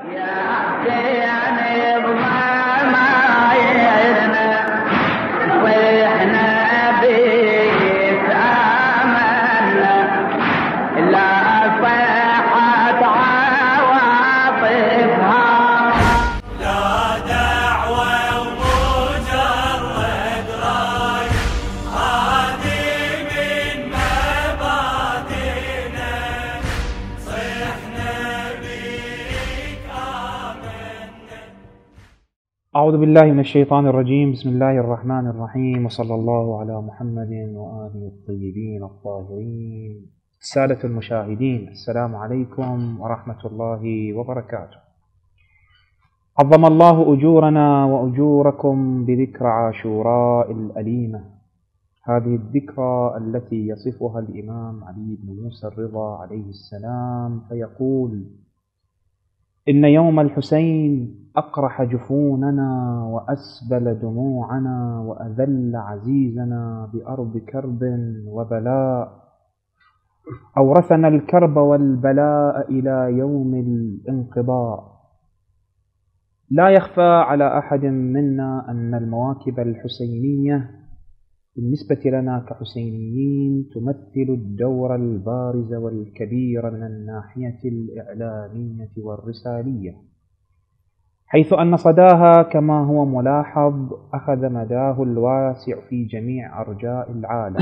أعوذ بالله من الشيطان الرجيم. بسم الله الرحمن الرحيم، وصلى الله على محمد وآله الطيبين الطاهرين. السادة المشاهدين، السلام عليكم ورحمة الله وبركاته. عظم الله أجورنا وأجوركم بذكرى عاشوراء الأليمة، هذه الذكرى التي يصفها الإمام علي بن موسى الرضا عليه السلام فيقول: إن يوم الحسين أقرح جفوننا وأسبل دموعنا وأذل عزيزنا بأرض كرب وبلاء، أورثنا الكرب والبلاء إلى يوم الانقضاء. لا يخفى على أحد منا أن المواكب الحسينية بالنسبة لنا كحسينيين تمثل الدور البارز والكبير من الناحية الإعلامية والرسالية، حيث أن صداها كما هو ملاحظ أخذ مداه الواسع في جميع أرجاء العالم،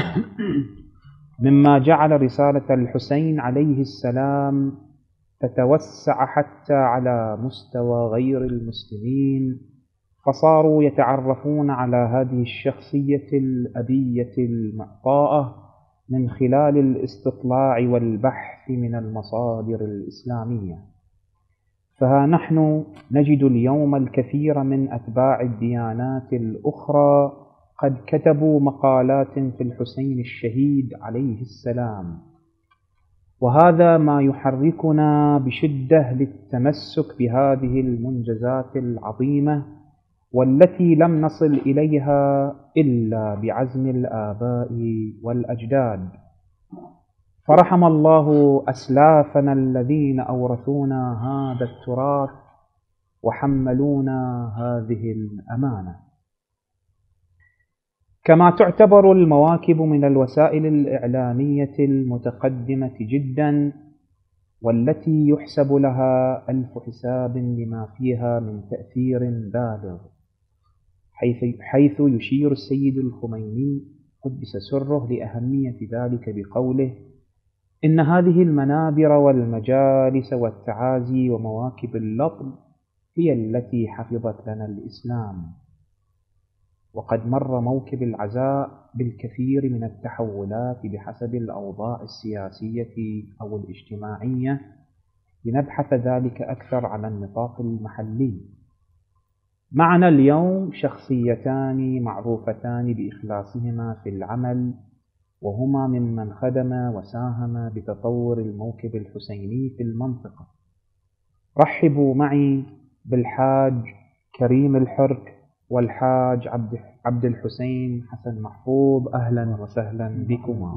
مما جعل رسالة الحسين عليه السلام تتوسع حتى على مستوى غير المسلمين، فصاروا يتعرفون على هذه الشخصية الأبية المعطاءة من خلال الاستطلاع والبحث من المصادر الإسلامية. فها نحن نجد اليوم الكثير من أتباع الديانات الأخرى قد كتبوا مقالات في الحسين الشهيد عليه السلام، وهذا ما يحركنا بشدة للتمسك بهذه المنجزات العظيمة، والتي لم نصل إليها إلا بعزم الآباء والأجداد. فرحم الله أسلافنا الذين أورثونا هذا التراث وحملونا هذه الأمانة. كما تعتبر المواكب من الوسائل الإعلامية المتقدمة جدا، والتي يحسب لها ألف حساب لما فيها من تأثير بالغ، حيث يشير السيد الخميني قدس سره لأهمية ذلك بقوله: إن هذه المنابر والمجالس والتعازي ومواكب اللطم هي التي حفظت لنا الإسلام. وقد مر موكب العزاء بالكثير من التحولات بحسب الأوضاع السياسية أو الاجتماعية، لنبحث ذلك أكثر على النطاق المحلي. معنا اليوم شخصيتان معروفتان بإخلاصهما في العمل، وهما ممن خدم وساهم بتطور الموكب الحسيني في المنطقة. رحبوا معي بالحاج كريم الحرك والحاج عبد الحسين حسن محفوظ. أهلا وسهلا بكما.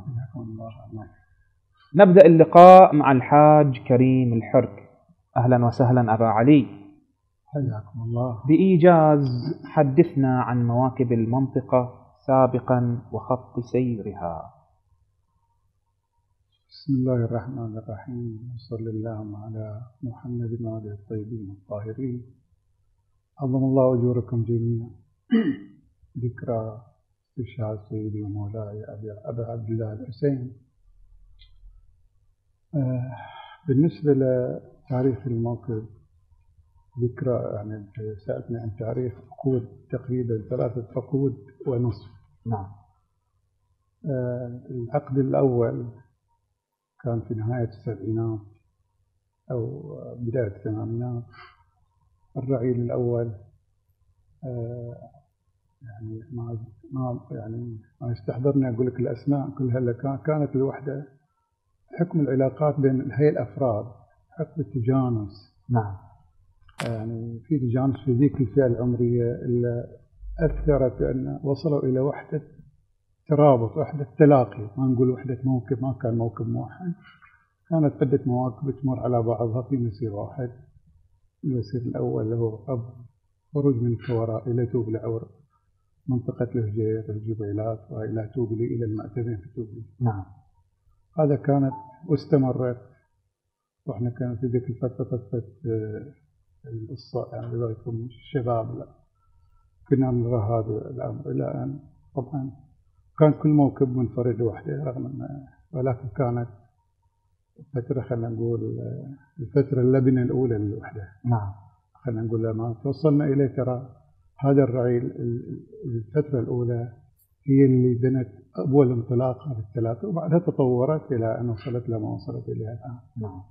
نبدأ اللقاء مع الحاج كريم الحرك. أهلا وسهلا أبا علي، حياكم الله. بإيجاز حدثنا عن مواكب المنطقة سابقا وخط سيرها. بسم الله الرحمن الرحيم، وصلى الله على محمد وآله الطيبين الطاهرين. عظم الله أجوركم جميعا. ذكرى استشهاد سيدي ومولاي أبا عبد الله الحسين. بالنسبة لتاريخ الموكب، ذكرى يعني سألتني عن تاريخ عقود، تقريبا 3 عقود ونصف. نعم. العقد الأول كان في نهاية السبعينات أو بداية الثمانينات. الرعيل الأول يعني ما يستحضرني أقول لك الأسماء كلها، كانت الوحدة حكم العلاقات بين هي الأفراد، حكم التجانس. نعم. يعني في تجانس في ذيك الفئة العمرية اللي أثرت بأن وصلوا إلى وحدة ترابط، وحدة تلاقي، ما نقول وحدة موكب، ما كان موكب موحد، كانت عدة مواكب تمر على بعضها في مسير واحد. المسير الأول اللي هو خروج من الكوراء إلى توبلي عبر منطقة الهجير الجبيلات وإلى توبلي إلى المأتمين في توبلي. نعم. هذا كانت واستمرت، وإحنا كان في ذيك الفترة فترة يعني يكون الشباب، لا كنا نرى هذا الأمر إلى أن طبعا كان كل موكب منفرد لوحده، رغم ولكن كانت فترة خلينا نقول الفترة اللبنة الأولى للوحدة. نعم. خلينا نقول لما توصلنا إليه ترى هذا الرعيل الفترة الأولى هي اللي بنت أول انطلاقة في الثلاثة، وبعدها تطورت إلى أن وصلت لما وصلت إليها الآن. نعم.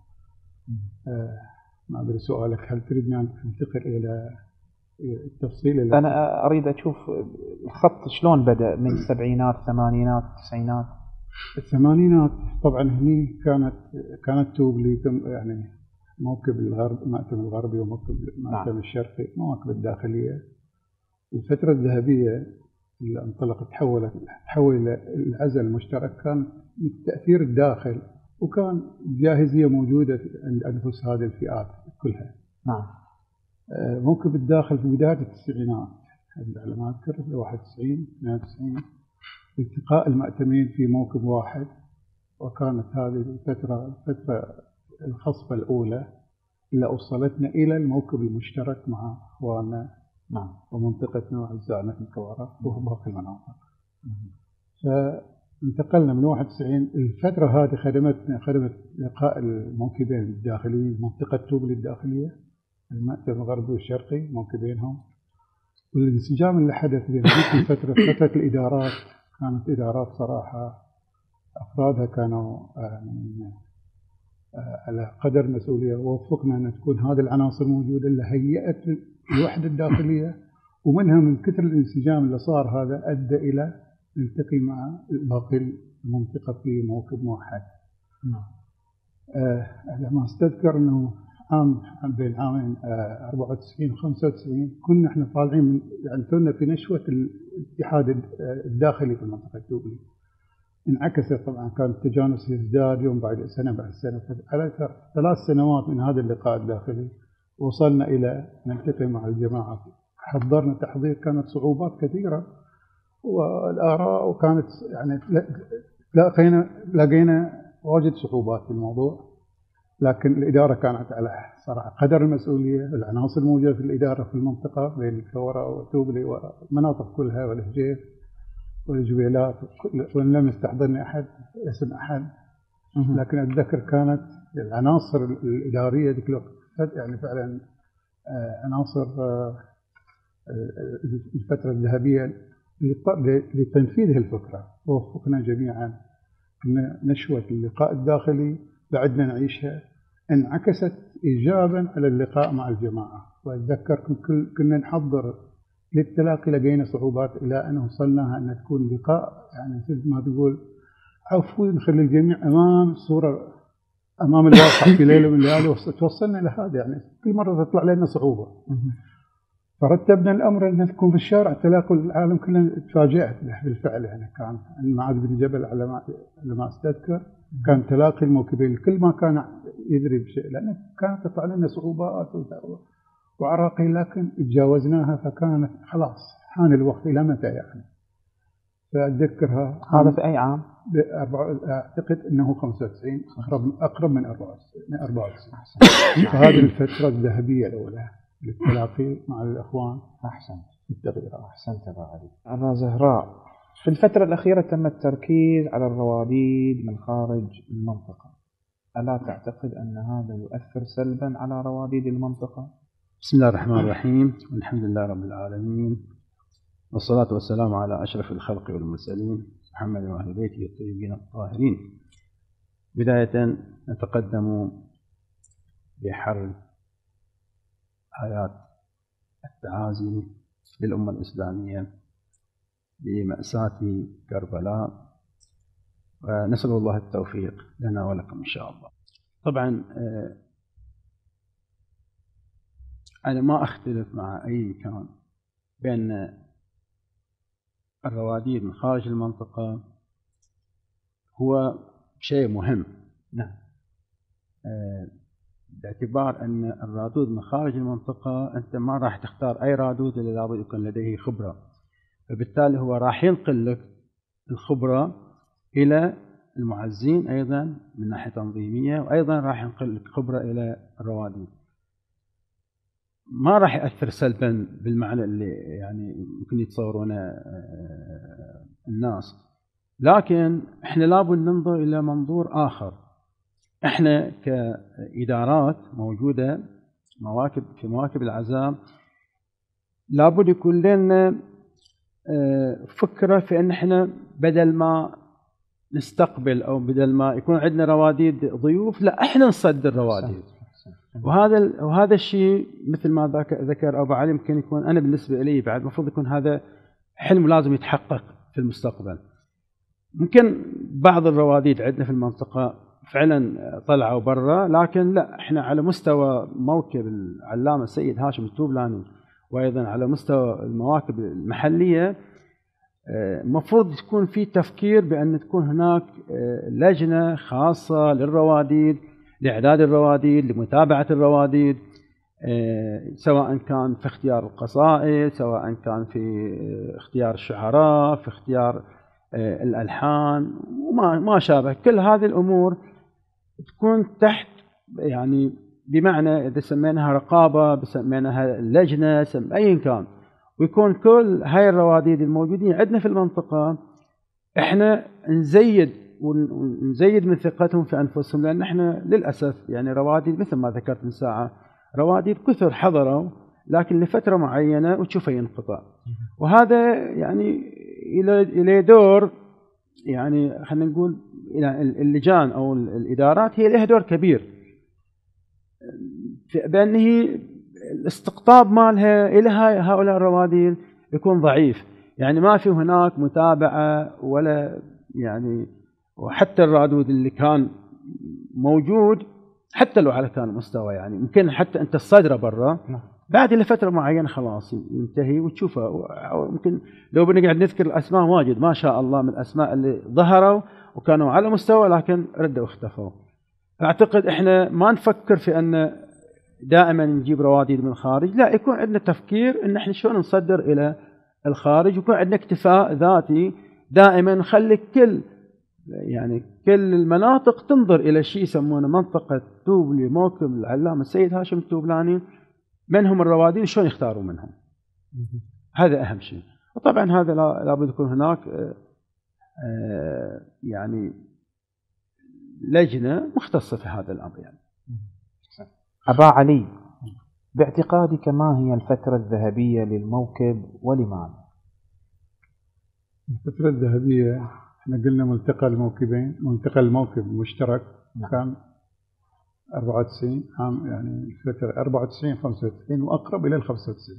ما أدري سؤالك هل تريدني أن أنتقل إلى التفصيل؟ أنا أريد أشوف الخط شلون بدأ من السبعينات الثمانينات التسعينات. الثمانينات طبعا هني كانت توبلي يعني موكب الغرب، مأتم الغربي وموكب مأتم الشرقي، مواكب الداخلية. الفترة الذهبية اللي انطلقت تحول العزل المشترك كان التأثير الداخل، وكان جاهزية موجودة عند أنفس هذه الفئات كلها. نعم. موكب الداخل في بداية التسعينات على ما أذكر 91 92 التقاء المأتمين في موكب واحد، وكانت هذه الفترة الخصبة الأولى اللي أوصلتنا إلى الموكب المشترك مع أخواننا. نعم. ومنطقتنا وأجزائنا في الكوارث وباقي المناطق. فانتقلنا من 91 الفترة هذه خدمت لقاء الموكبين الداخليين، منطقة توبلي الداخلية المأتم الغربي والشرقي موكبينهم، والانسجام اللي حدث بين هذه الفترة فترة الإدارات كانت إدارات صراحة أفرادها كانوا على قدر مسؤولية، ووفقنا أن تكون هذه العناصر موجودة اللي هيئت الوحدة الداخلية، ومنها من كثر الانسجام اللي صار هذا أدى إلى نلتقي مع باقي المنطقة في موكب موحد. على ما استذكر أنه بين عامين 94 و 95 كنا احنا طالعين من يعني كنا في نشوة الاتحاد الداخلي في المنطقة التوبلي. انعكست طبعا، كان التجانس يزداد يوم بعد سنة بعد سنة. على 3 سنوات من هذا اللقاء الداخلي وصلنا إلى نلتقي مع الجماعة. حضرنا تحضير كانت صعوبات كثيرة والآراء، وكانت يعني لقينا واجد صعوبات في الموضوع، لكن الإدارة كانت على صراحة قدر المسؤولية. العناصر الموجودة في الإدارة في المنطقة بين الكوراء وتوبلي والمناطق كلها والهجير والجبيلات، وإن لم يستحضرني أحد اسم أحد، لكن أتذكر كانت العناصر الإدارية ذيك الوقت يعني فعلا عناصر الفترة الذهبية لتنفيذ الفكرة. ووفقنا جميعا، كنا نشوة اللقاء الداخلي بعدنا نعيشها انعكست إيجابا على اللقاء مع الجماعة. وأتذكر كنا نحضر للتلاقي، لقينا صعوبات إلى أن وصلناها أن تكون لقاء يعني مثل ما تقول عفوي، نخلي الجميع أمام الصورة، أمام الواقع في ليلة من الليالي. وتوصلنا إلى هذا، يعني كل مرة تطلع لنا صعوبة. فرتبنا الأمر أن نكون في الشارع تلاقي العالم كله. تفاجأت بالفعل، يعني كان معاذ بن جبل على ما أستذكر كان تلاقي الموكبين، كل ما كان يدري بشيء، لأن كانت تطلع لنا صعوبات وعراقيل، لكن تجاوزناها. فكانت خلاص حان الوقت إلى متى يعني. فأتذكرها. هذا في أي عام؟ أعتقد أنه 95، أقرب من 94. فهذه الفترة الذهبية الأولى للتلاقي مع الأخوان. أحسنت التغيير. أحسنت أبا علي. أبا زهراء، في الفترة الأخيرة تم التركيز على الرواديد من خارج المنطقة، ألا تعتقد أن هذا يؤثر سلبا على رواديد المنطقة؟ بسم الله الرحمن الرحيم، والحمد لله رب العالمين، والصلاة والسلام على أشرف الخلق والمرسلين محمد وأهل بيته الطيبين الطاهرين. بداية نتقدم بحرب آيات التعازي للأمة الإسلامية بمأساة كربلاء، ونسأل الله التوفيق لنا ولكم إن شاء الله. طبعا أنا ما أختلف مع أي كان بأن الرواديد من خارج المنطقة هو شيء مهم. نعم. باعتبار أن الرادود من خارج المنطقة أنت ما راح تختار أي رادود إلا لابد يكون لديه خبرة، فبالتالي هو راح ينقل لك الخبرة إلى المعزين أيضا من ناحية تنظيمية، وأيضا راح ينقل لك خبرة إلى الرواديد. ما راح يأثر سلبا بالمعنى اللي يعني ممكن يتصورونه الناس، لكن احنا لابد ننظر إلى منظور آخر. احنا كإدارات موجودة في مواكب العزاء لابد يكون لنا فكرة في أن احنا بدل ما نستقبل أو بدل ما يكون عندنا رواديد ضيوف، لا احنا نصدر رواديد. وهذا الشيء مثل ما ذكر أبو علي يمكن يكون أنا بالنسبة لي بعد المفروض يكون هذا حلم لازم يتحقق في المستقبل. ممكن بعض الرواديد عندنا في المنطقة فعلا طلعوا برا، لكن لا، احنا على مستوى موكب العلامة السيد هاشم التوبلاني وأيضا على مستوى المواكب المحلية المفروض تكون في تفكير بأن تكون هناك لجنة خاصة للرواديد، لإعداد الرواديد، لمتابعة الرواديد، سواء كان في اختيار القصائد، سواء كان في اختيار الشعراء، في اختيار الألحان وما شابه. كل هذه الأمور تكون تحت يعني بمعنى إذا سميناها رقابة، بسميناها لجنة، أيا كان، ويكون كل هاي الرواديد الموجودين عندنا في المنطقة احنا نزيد من ثقتهم في أنفسهم، لأن احنا للأسف يعني رواديد مثل ما ذكرت من ساعة، رواديد كثر حضروا لكن لفترة معينة وتشوفه ينقطع. وهذا يعني إلى دور يعني خلينا نقول اللجان أو الإدارات هي لها دور كبير بأن هي الاستقطاب مالها إلى هؤلاء الرواديد يكون ضعيف، يعني ما في هناك متابعة ولا يعني. وحتى الرادود اللي كان موجود حتى لو على كان مستوى يعني ممكن حتى أنت الصدرة برا بعد لفترة معينة خلاص ينتهي وتشوفه. ممكن لو بنقعد نذكر الأسماء واجد ما شاء الله من الأسماء اللي ظهروا وكانوا على مستوى لكن ردوا واختفوا. فأعتقد إحنا ما نفكر في أن دائما نجيب رواديد من الخارج، لا، يكون عندنا تفكير ان احنا شلون نصدر الى الخارج، ويكون عندنا اكتفاء ذاتي دائما. نخلي كل المناطق تنظر الى شيء يسمونه منطقة توبلي موكب العلامة السيد هاشم التوبلاني، من هم الرواديد شلون يختاروا منهم، هذا اهم شيء. وطبعا هذا لابد يكون هناك يعني لجنة مختصة في هذا الامر يعني. أبا علي، باعتقادك ما هي الفترة الذهبية للموكب ولماذا؟ الفترة الذهبية احنا قلنا ملتقى الموكبين، ملتقى الموكب المشترك كان 94 عام، يعني الفترة 94 95 وأقرب إلى 95.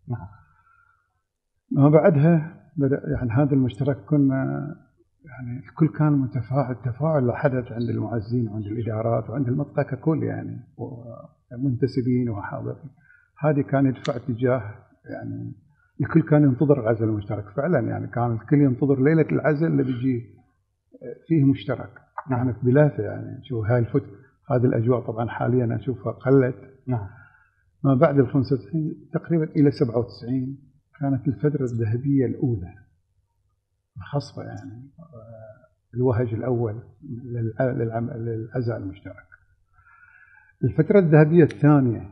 ما بعدها بدأ يعني هذا المشترك كنا يعني الكل كان متفاعل، تفاعل حدث عند المعزين وعند الإدارات وعند المنطقة ككل يعني، ومنتسبين وحاضرين. هذه كان يدفع اتجاه يعني الكل كان ينتظر العزل المشترك فعلا، يعني كان الكل ينتظر ليلة العزل اللي بيجي فيه مشترك. يعني في بلاثة يعني شوف هاي هذه الأجواء طبعا حاليا أشوفها قلت. ما بعد ال 95 تقريبا إلى 97 كانت الفترة الذهبية الأولى الخصبة، يعني الوهج الأول للعزاء المشترك. الفترة الذهبية الثانية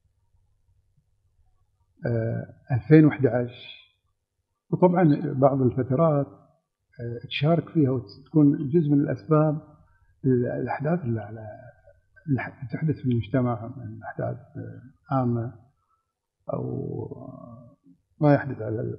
2011، وطبعا بعض الفترات تشارك فيها وتكون جزء من الأسباب الأحداث اللي تحدث في المجتمع من أحداث عامة أو ما يحدث على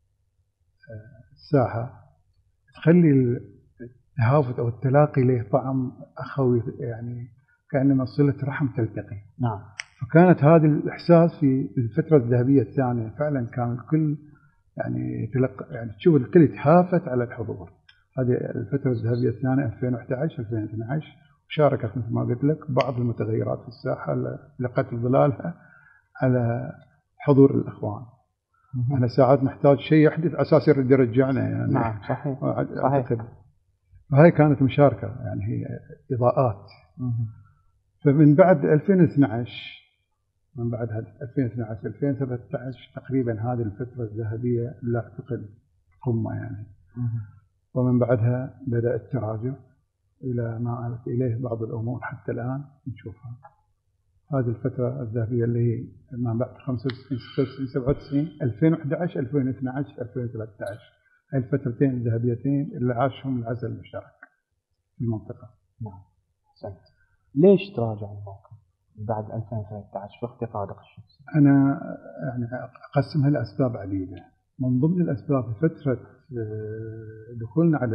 الساحة، تخلي التهافت أو التلاقي له طعم أخوي، يعني كأنما صلة رحم تلتقي. فكانت هذا الإحساس في الفترة الذهبية الثانية فعلا كان الكل يعني يعني تشوف الكل يتهافت على الحضور. هذه الفترة الذهبية الثانية 2011 2012 شاركت مثل ما قلت لك بعض المتغيرات في الساحة لقت ظلالها على حضور الأخوان. احنا ساعات نحتاج شيء يحدث أساس يرد يرجعنا يعني. نعم صحيح. وهي كانت مشاركة، يعني هي إضاءات. فمن بعد 2012 من بعد 2012 2013 تقريبا هذه الفترة الذهبية لا أعتقد قمة يعني. ومن بعدها بدأ التراجع إلى ما آلت إليه بعض الأمور حتى الآن نشوفها. هذه الفترة الذهبية اللي هي ما بعد 95 96 97 2011 2012 2013 هاي الفترتين الذهبيتين اللي عاشهم العزل المشترك في المنطقة. نعم. سنت. ليش تراجع الموقف بعد 2013 في اعتقادك الشخصي؟ أنا يعني أقسمها لأسباب عديدة. من ضمن الأسباب فترة دخولنا على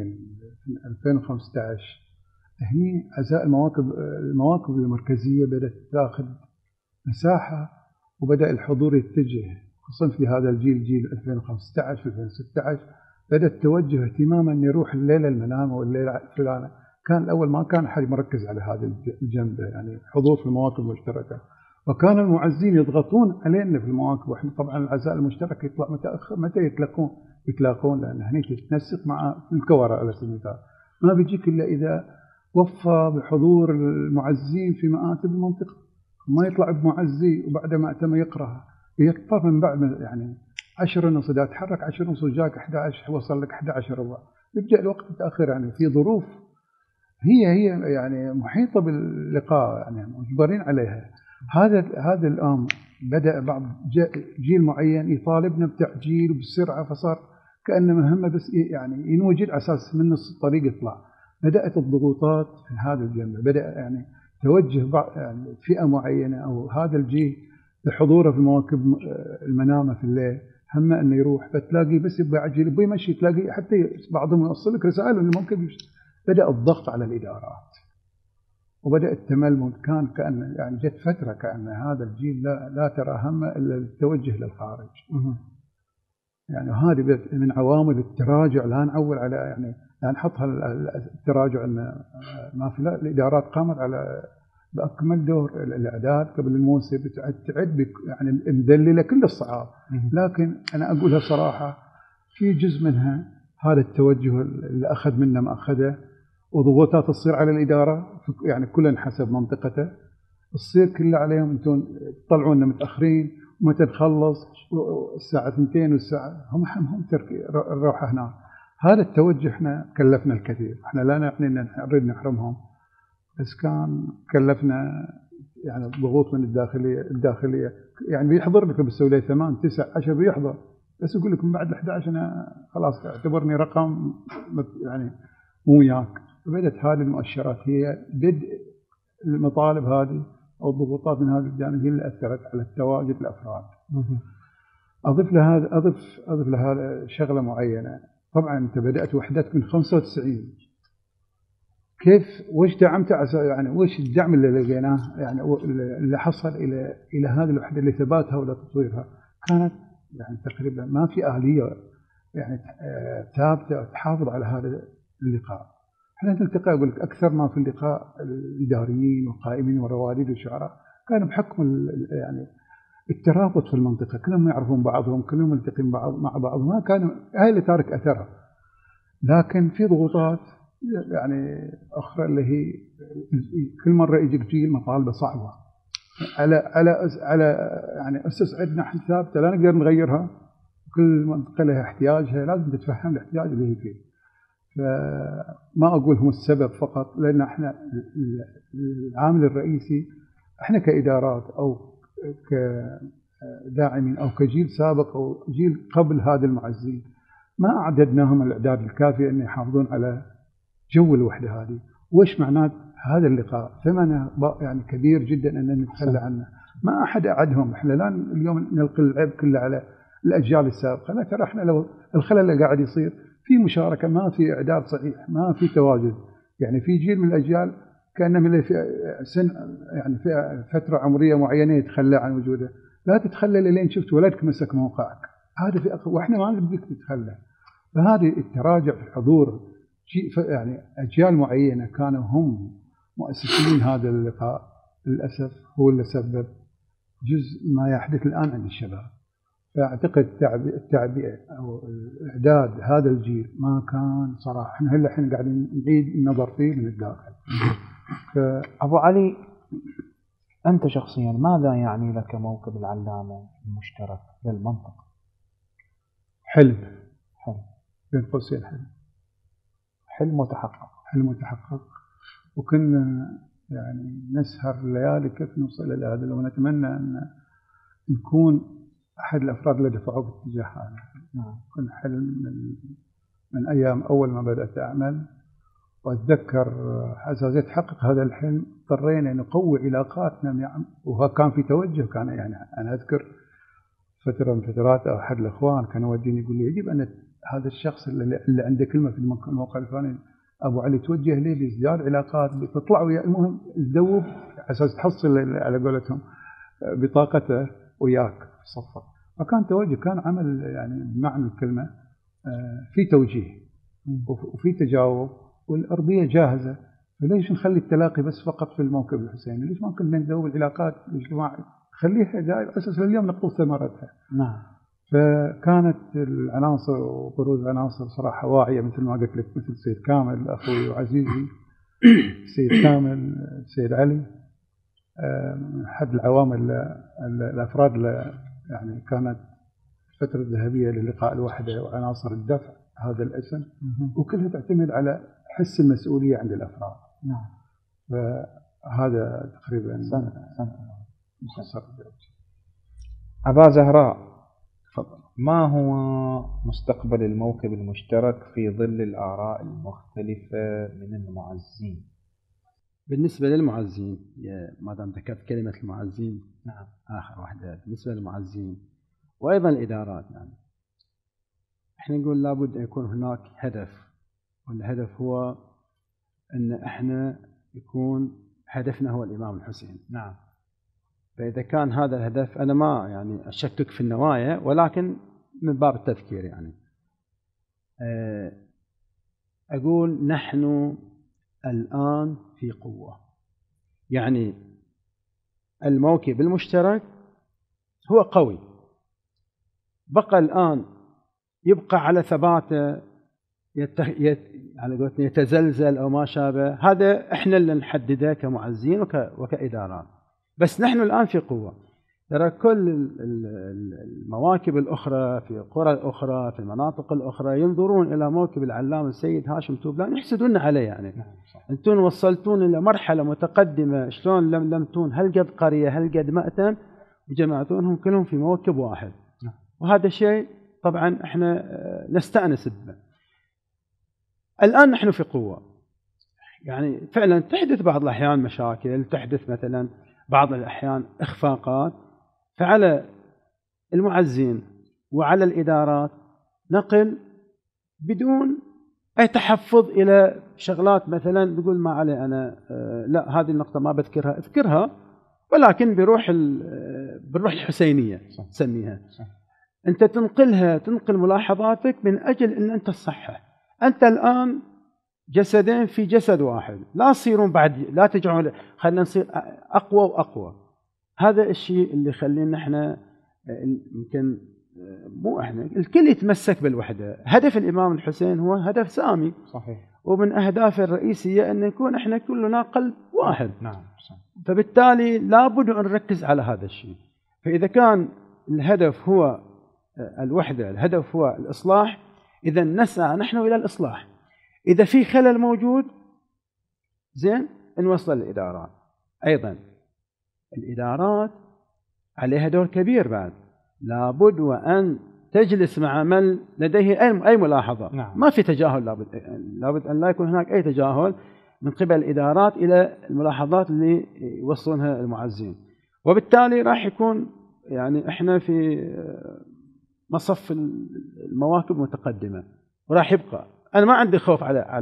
2015 هني عزاء المواكب المركزية بدأت تأخذ مساحة وبدأ الحضور يتجه خصوصا في هذا الجيل جيل 2015 2016 بدأ التوجه اهتماما أن يروح الليلة المنام والليلة الفلانة. كان الأول ما كان أحد مركز على هذا الجنب يعني حضور في المواكب المشتركة. وكان المعزين يضغطون علينا في المواكب وإحنا طبعا العزاء المشترك يطلع متأخر متى يتلاقون لأن هني تتنسق مع الكورة على سبيل المثال ما بيجيك إلا إذا وفى بحضور المعزين في مآتب المنطقة ما يطلع بمعزي وبعد ما أتم يقرأ يقطع من بعد يعني 10:30 إذا تحرك 10:30 وجاك 11 وصل لك 11:15 يبدأ الوقت متأخر يعني في ظروف هي يعني محيطة باللقاء يعني مجبرين عليها. هذا الآن بدأ بعض جيل معين يطالبنا بتعجيل وبالسرعة فصار كأنه مهمة بس يعني ينوجد أساس من نص الطريق يطلع. بدأت الضغوطات في هذا الجنب بدأ يعني توجه يعني فئة معينة أو هذا الجيل بحضوره في المواكب المنامة في الليل هم أنه يروح فتلاقي بس يبغى يعجل يبغى يمشي تلاقي حتى بعضهم يوصل لك رسائل إنه ممكن. بدأ الضغط على الإدارات وبدأ التململ كأن يعني جت فترة كأن هذا الجيل لا ترى هم إلا التوجه للخارج. يعني هذه من عوامل التراجع. لا نعول على يعني لا نحطها التراجع أن ما في الإدارات قامت على بأكمل دور الإعداد قبل الموسم تعد يعني مدللة كل الصعاب. لكن أنا أقولها صراحة في جزء منها هذا التوجه اللي أخذ منا ما أخذه وضغوطات تصير على الإدارة يعني كلنا حسب منطقته تصير كلها عليهم أنتم تطلعونا متأخرين ومتى نخلص الساعة 2 والساعة هم الروحة هنا. هذا التوجه احنا كلفنا الكثير. احنا لا نعني نريد نحرمهم بس كان كلفنا يعني الضغوط من الداخلية يعني بيحضر لك بتسوي لي 8 9 10 بيحضر بس يقول لك من بعد 11 أنا خلاص اعتبرني رقم يعني مو وياك. فبدت هذه المؤشرات هي بدء المطالب هذه أو الضغوطات من هذا الجانب هي اللي أثرت على التواجد الأفراد. أضيف لهذا شغلة معينة. طبعا أنت بدأت وحدتك من 95 كيف وش دعمت يعني وش الدعم اللي لقيناه يعني اللي حصل إلى هذه الوحدة اللي ثباتها ولا تطويرها كانت يعني تقريبا ما في آلية يعني ثابتة تحافظ على هذا اللقاء. احنا نلتقي أقول لك أكثر ما في اللقاء الإداريين والقائمين والرواديد والشعراء كانوا بحكم يعني الترابط في المنطقة كلهم يعرفون بعضهم كلهم ملتقين مع بعض ما كانوا هاي اللي تارك أثرها. لكن في ضغوطات يعني أخرى اللي هي كل مرة يجيك جيل مطالبة صعبة على يعني أسس عندنا احنا ثابتة لا نقدر نغيرها. كل منطقة لها احتياجها لازم تتفهم الاحتياج اللي هي فيه. فما أقول هم السبب فقط لأن احنا العامل الرئيسي احنا كإدارات أو كداعمين أو كجيل سابق أو جيل قبل هذا المعزين ما أعددناهم الإعداد الكافي أن يحافظون على جو الوحدة هذه. وش معناه هذا اللقاء ثمنه يعني كبير جدا أن نتخلى عنه. ما أحد أعدهم. إحنا لا اليوم نلقي العيب كله على الأجيال السابقة. لا ترى إحنا لو الخلل اللي قاعد يصير في مشاركة ما في إعداد صحيح ما في تواجد يعني في جيل من الأجيال كأنه من في سن يعني في فترة عمرية معينة يتخلى عن وجوده. لا تتخلى لين شفت ولدك مسك موقعك هذا في وإحنا ما نبيك تتخلى. فهذه التراجع في الحضور يعني أجيال معينة كانوا هم مؤسسين هذا اللقاء للأسف هو اللي سبب جزء ما يحدث الآن عند الشباب. فأعتقد التعبئة أو إعداد هذا الجيل ما كان صراحة. إحنا قاعدين نعيد النظر فيه من الداخل. أبو علي أنت شخصيا ماذا يعني لك موكب العلامة المشترك للمنطقة؟ حلم حلم بين قوسين، حلم متحقق. حلم متحقق. وكنا يعني نسهر الليالي كيف نوصل إلى هذا، ونتمنى أن نكون أحد الأفراد اللي دفعوا باتجاه هذا. كان حلم من أيام أول ما بدأت أعمل، وأتذكر حساسية تحقق هذا الحلم اضطرينا نقوي علاقاتنا، وهو كان في توجه. كان يعني أنا أذكر فترة من فترات أحد الأخوان كان يوديني يقول لي يجب أن هذا الشخص اللي عنده كلمة في الموقع الفلاني أبو علي توجه لي لازدياد علاقات، بتطلع وياه، المهم تذوب أساس تحصل على قولتهم بطاقته وياك في صفك. فكان توجه، كان عمل يعني بمعنى الكلمة في توجيه وفي تجاوب، والأرضية جاهزة. فليش نخلي التلاقي بس فقط في الموكب الحسيني؟ ليش ما كنا ندوب العلاقات الاجتماعية، خليها دائرة أساس لليوم نقطو ثمرتها. نعم. فكانت العناصر وبروز عناصر صراحة واعية مثل ما قلت لك، مثل سيد كامل أخوي وعزيزي، سيد كامل، سيد علي، أحد العوامل الأفراد يعني كانت الفترة الذهبية للقاء الوحدة وعناصر الدفع هذا الاسم، وكلها تعتمد على حس المسؤولية عند الأفراد. نعم. فهذا تقريبا مختصر. أبا زهراء، ما هو مستقبل الموكب المشترك في ظل الآراء المختلفة من المعزين؟ بالنسبة للمعزين، ما دام ذكرت كلمة المعزين، نعم، آخر واحدة بالنسبة للمعزين وأيضا الإدارات، يعني إحنا نقول لابد أن يكون هناك هدف، والهدف هو أن إحنا يكون هدفنا هو الإمام الحسين. نعم. فإذا كان هذا الهدف، أنا ما يعني أشكك في النوايا، ولكن من باب التذكير يعني أقول نحن الآن في قوة، يعني الموكب المشترك هو قوي، بقى الآن يبقى على ثباته يتزلزل أو ما شابه، هذا إحنا اللي نحدده كمعزين وكإدارات. بس نحن الآن في قوة. ترى كل المواكب الأخرى في القرى الأخرى في المناطق الأخرى ينظرون إلى موكب العلامة السيد هاشم توبلان يحسدون عليه، يعني أنتم وصلتون إلى مرحلة متقدمة، شلون لمتون هل قد قرية هل قد مأتم وجمعتونهم كلهم في موكب واحد. وهذا شيء طبعا احنا نستأنس به. الآن نحن في قوة، يعني فعلا تحدث بعض الأحيان مشاكل، تحدث مثلا بعض الأحيان إخفاقات، فعلى المعزين وعلى الإدارات نقل بدون أي تحفظ إلى شغلات مثلا بيقول ما علي أنا لا هذه النقطة ما بذكرها، اذكرها ولكن بالروح الحسينية تسميها. أنت تنقل ملاحظاتك من أجل أن أنت تصحح. أنت الآن جسدين في جسد واحد، لا تصيرون بعد، لا تجعلون، خلينا نصير أقوى وأقوى. هذا الشيء اللي خلينا احنا يمكن مو احنا الكل يتمسك بالوحدة. هدف الإمام الحسين هو هدف سامي، صحيح، ومن أهدافه الرئيسية أن نكون احنا كلنا قلب واحد. نعم. فبالتالي لابد أن نركز على هذا الشيء. فإذا كان الهدف هو الوحدة، الهدف هو الإصلاح، إذا نسعى نحن إلى الإصلاح. إذا في خلل موجود زين نوصل للإدارات. أيضا الإدارات عليها دور كبير بعد، لابد وأن تجلس مع من لديه أي ملاحظة. نعم. ما في تجاهل، لابد أن لا يكون هناك أي تجاهل من قبل الإدارات إلى الملاحظات اللي يوصلونها المعزين. وبالتالي راح يكون يعني إحنا في مصف المواكب متقدمة، وراح يبقى. أنا ما عندي خوف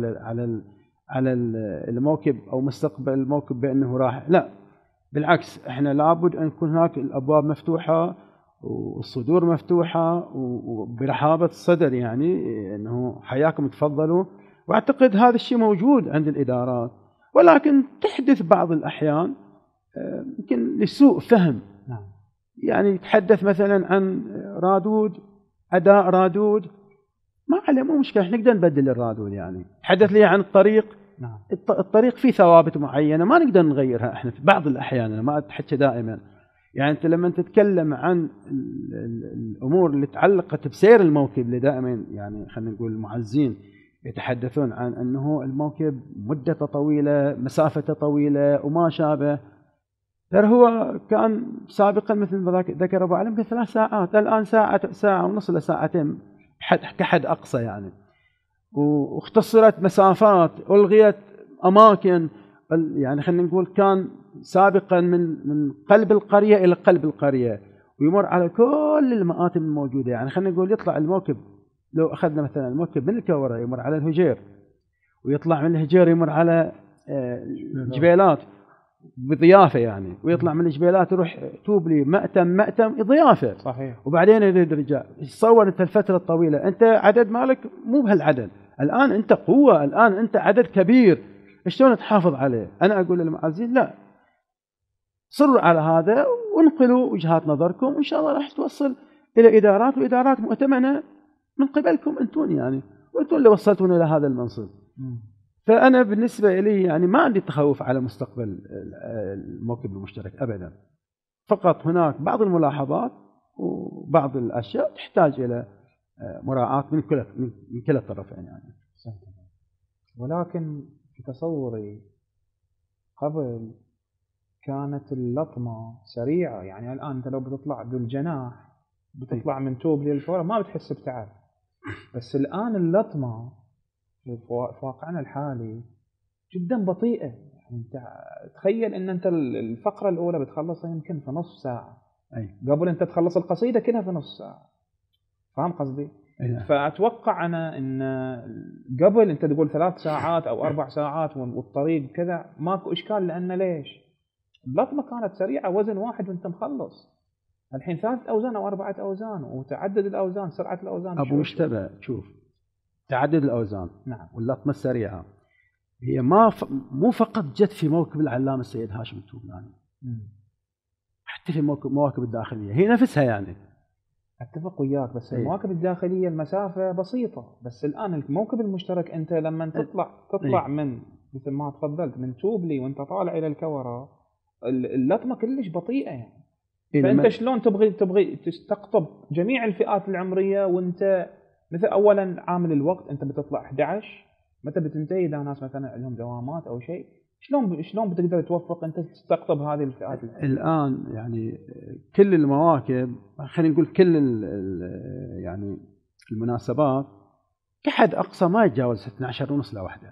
على الموكب أو مستقبل الموكب بأنه راح، لا بالعكس، إحنا لابد أن يكون هناك الأبواب مفتوحة والصدور مفتوحة وبرحابة الصدر، يعني أنه حياكم تفضلوا. وأعتقد هذا الشيء موجود عند الإدارات، ولكن تحدث بعض الأحيان يمكن لسوء فهم. يعني يتحدث مثلا عن رادود، أداء رادود، ما عليه، مو مشكلة، نقدر نبدل الرادود. يعني تحدث لي عن الطريق، نعم. الطريق فيه ثوابت معينة ما نقدر نغيرها احنا في بعض الأحيان، أنا ما أتحكى دائما. يعني أنت لما تتكلم عن الأمور اللي تعلقت بسير الموكب اللي دائما يعني خلينا نقول المعزين يتحدثون عن أنه الموكب مدته طويلة، مسافته طويلة وما شابه، ترى هو كان سابقا مثل ما ذكر أبو علي 3 ساعات، الآن ساعة ونص إلى ساعتين كحد أقصى يعني. واختصرت مسافات، ألغيت أماكن، يعني خلينا نقول كان سابقا من قلب القرية إلى قلب القرية ويمر على كل المآتم الموجودة. يعني خلينا نقول يطلع الموكب، لو أخذنا مثلا الموكب من الكورة يمر على الهجير، ويطلع من الهجير يمر على جبيلات بضيافة يعني، ويطلع من الجبيلات يروح توبلي مأتم ضيافة. صحيح. وبعدين يريد رجال. تصور أنت الفترة الطويلة، أنت عدد مالك مو بهالعدد، الآن أنت قوة، الآن أنت عدد كبير، شلون تحافظ عليه؟ أنا أقول للمعزين لا، صروا على هذا وانقلوا وجهات نظركم، وإن شاء الله راح توصل إلى إدارات، وإدارات مؤتمنة من قبلكم أنتم يعني، وأنتم اللي وصلتونا إلى هذا المنصب. فأنا بالنسبة لي يعني ما عندي تخوف على مستقبل الموكب المشترك أبدا، فقط هناك بعض الملاحظات وبعض الأشياء تحتاج إلى مراعاة من كلا الطرفين يعني. ولكن في تصوري قبل كانت اللطمة سريعة، يعني الآن أنت لو بتطلع بالجناح بتطلع من توبلي للفورة ما بتحس بتعب، بس الآن اللطمة في واقعنا الحالي جدا بطيئة. يعني انت تخيل ان انت الفقرة الاولى بتخلصها يمكن في نص ساعة، قبل انت تخلص القصيدة كلها في نص ساعة، فاهم قصدي؟ فاتوقع انا ان قبل انت تقول 3 ساعات او 4 ساعات والطريق كذا ماكو اشكال، لان ليش؟ اللطمة كانت سريعة، وزن واحد وانت مخلص. الحين 3 أوزان او 4 أوزان وتعدد الاوزان، سرعة الاوزان. ابو مشتبه شوف، تعدد الأوزان نعم. واللطمة السريعة هي مو فقط جت في موكب العلامة السيد هاشم التوبلاني، حتى في مواكب الداخلية هي نفسها يعني. اتفق وياك، بس المواكب الداخلية المسافة بسيطة، بس الآن الموكب المشترك انت لما تطلع من مثل ما تفضلت من توبلي وانت طالع إلى الكورة، اللطمة كلش بطيئة يعني. فانت شلون تبغي تستقطب جميع الفئات العمرية، وانت مثل اولا عامل الوقت، انت بتطلع 11 متى بتنتهي؟ اذا ناس مثلا لهم دوامات او شيء، شلون بتقدر توفق انت تستقطب هذه الفئات؟ الان يعني كل المواكب، خلينا نقول كل يعني المناسبات كحد اقصى ما يتجاوز 12:30 لوحده.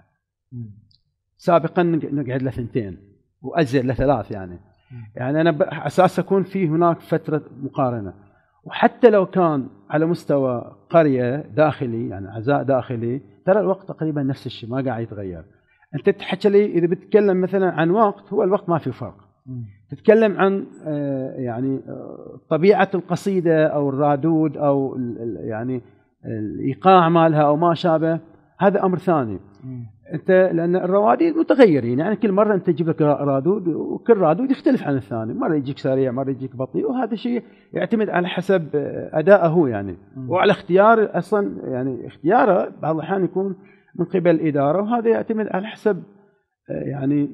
سابقا نقعد ل 2 وازيد ل 3 يعني. يعني انا اساس اكون في هناك فتره مقارنه، وحتى لو كان على مستوى قرية داخلي يعني عزاء داخلي، ترى الوقت تقريبا نفس الشيء ما قاعد يتغير. أنت تحكي لي إذا بتتكلم مثلا عن وقت، هو الوقت ما في فرق. تتكلم عن يعني طبيعة القصيدة أو الرادود أو يعني الإيقاع مالها أو ما شابه، هذا أمر ثاني. أنت لأن الرواديد متغيرين، يعني كل مرة أنت تجيب لك رادود، وكل رادود يختلف عن الثاني، مرة يجيك سريع مرة يجيك بطيء، وهذا شيء يعتمد على حسب أدائه يعني، وعلى اختيار أصلا يعني اختياره بعض الأحيان يكون من قبل الإدارة، وهذا يعتمد على حسب يعني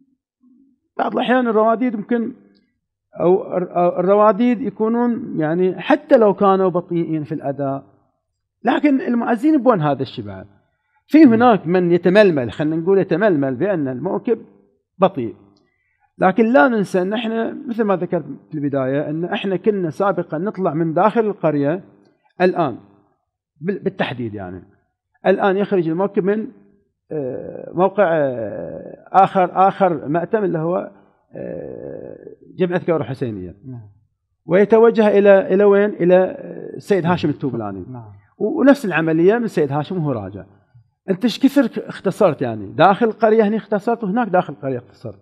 بعض الأحيان الرواديد ممكن أو الرواديد يكونون يعني حتى لو كانوا بطيئين في الأداء، لكن المعزين يبون هذا الشيء بعد. في هناك من يتململ، خلينا نقول يتململ بأن الموكب بطيء، لكن لا ننسى أن احنا مثل ما ذكرت في البداية أن احنا كنا سابقا نطلع من داخل القرية، الآن بالتحديد الآن يخرج الموكب من موقع آخر مأتم اللي هو جمعية كورة حسينية، ويتوجه إلى وين؟ إلى السيد هاشم التوبلاني، ونفس العملية من السيد هاشم وهو راجع. أنت ايش كثر اختصرت يعني داخل القرية هنا اختصرت، وهناك داخل القرية اختصرت.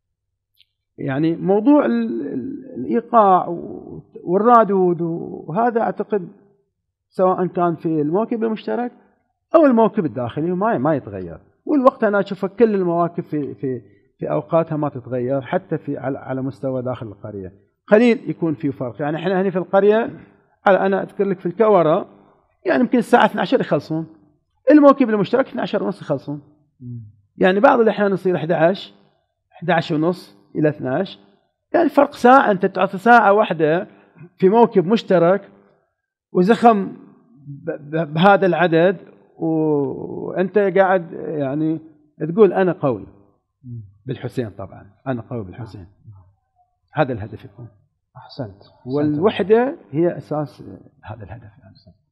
يعني موضوع الإيقاع والرادود، وهذا أعتقد سواء كان في الموكب المشترك أو الموكب الداخلي ما يتغير. والوقت أنا أشوف كل المواكب في أوقاتها ما تتغير، حتى على مستوى داخل القرية قليل يكون في فرق. يعني احنا هنا في القرية أنا أذكر لك في الكورة يعني يمكن الساعة 12 يخلصون، الموكب المشترك 12:30 يخلصون. يعني بعض الأحيان يصير 11 ونص إلى 12، يعني فرق ساعة. أنت تعطي ساعة واحدة في موكب مشترك وزخم بهذا العدد، وأنت قاعد يعني تقول أنا قوي بالحسين. طبعا أنا قوي بالحسين، هذا الهدف يكون. أحسنت. والوحدة هي أساس هذا الهدف يعني.